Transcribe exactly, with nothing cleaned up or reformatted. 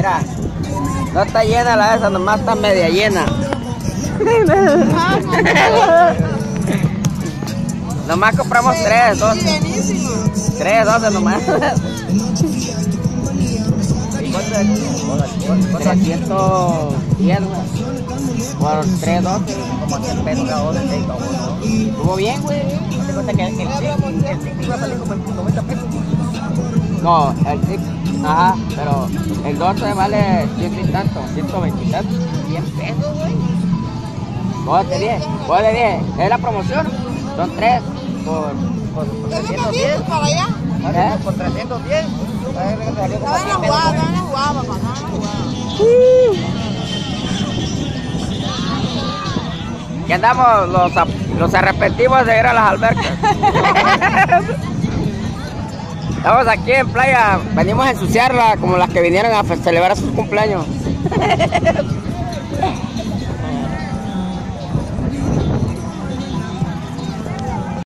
Mira, no está llena la esa, nomás está media llena. Nomás compramos tres, dos. Tres, doce nomás. trescientos diez por tres, doce, como cien pesos cada uno. Estuvo bien, güey. ¿Te cuenta que el zip iba a salir como en noventa pesos? No, el zip, ajá, pero el doce vale ciento y tanto, ciento veinte y tanto. cien pesos, güey. ¿Vos te dije? ¿Vos le dije? ¿Es la promoción? Son tres por, por, por trescientos diez. ¿Para allá? ¿Eh? Por trescientos diez. Estaban en la jugada, estaban en la jugada, papá, estaban en la jugada. Y andamos los, los arrepentimos de ir a las albercas. Estamos aquí en playa, venimos a ensuciarla como las que vinieron a celebrar sus cumpleaños.